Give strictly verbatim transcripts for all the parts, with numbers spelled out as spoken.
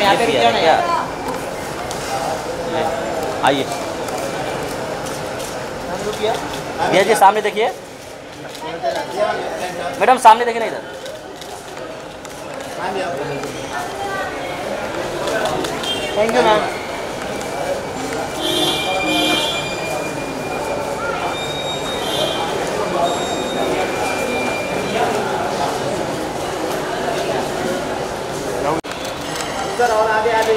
यहाँ पे रुक जाओ ना यार। आइए भैया जी, सामने देखिए मैडम, सामने देखिए ना इधर। Thank you ma'am. सर और आगे आगे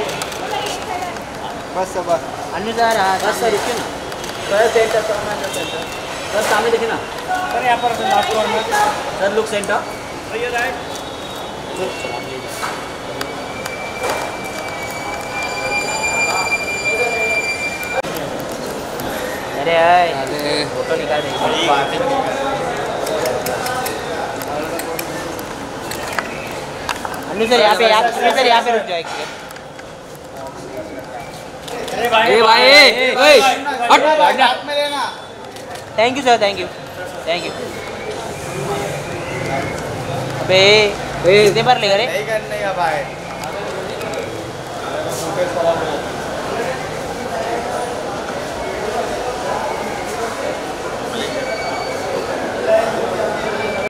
बस सर बस अन्य सर। हाँ बस सर रुकिए ना सर सेंटर सेंटर सर, सामने देखिए ना सर, यहाँ पर लास्ट फ्लोर में सर, लुक सेंटर। भैया राइट। अरे यार फोटो निकाल देंगे। अन्य सर यहाँ पे, आप अन्य सर यहाँ पे रुक जाओ एक सेकंड। ए भाई, ए हट। हाथ में लेना। Thank you sir, thank you thank you. अबे कितने बार लेगा रे? नहीं करने का भाई।